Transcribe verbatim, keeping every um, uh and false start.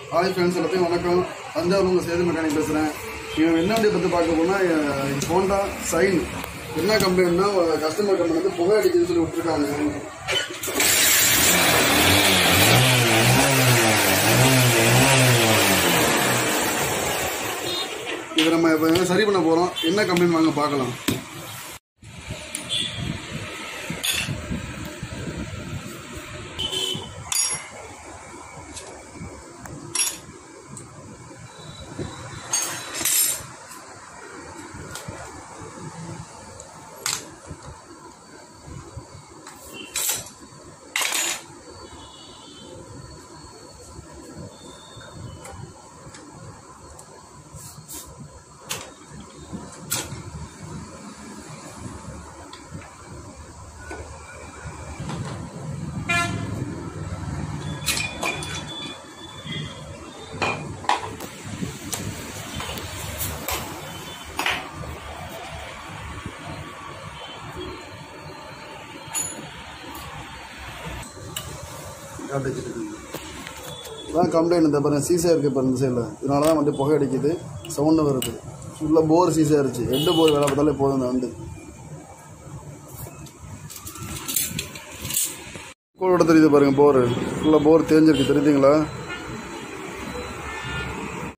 Hi friends, எல்லாத்தையும் வணக்கம். தஞ்சாவூர் உங்கள் சேது மெக்கானிக் பேசுகிறேன். இவன் என்ன வண்டியை பற்றி பார்க்க போனால் ஹோண்டா சைன். என்ன கம்ப்ளைண்ட்னா, கஸ்டமர் கம்பெனி வந்து புகை அடிக்குதுன்னு சொல்லி விட்டுருக்காங்க. இதை நம்ம இப்போ சரி பண்ண போகிறோம். என்ன கம்ப்ளைண்ட் வாங்க பார்க்கலாம். இதான் கம்ப்ளைண்ட். இந்த பாருங்க, சீசா இருக்குது இப்போ இந்த சைடில். இதனால தான் வந்து புகை அடிக்குது, சவுண்டு வருது. ஃபுல்லாக போர் சீசா இருந்துச்சு. எட்டு போர் வேலை பார்த்தாலே போதும். இந்த வண்டு கூட தெரியுது பாருங்கள், போர் ஃபுல்லாக போர் தேஞ்சிருக்கு. தெரியுதுங்களா?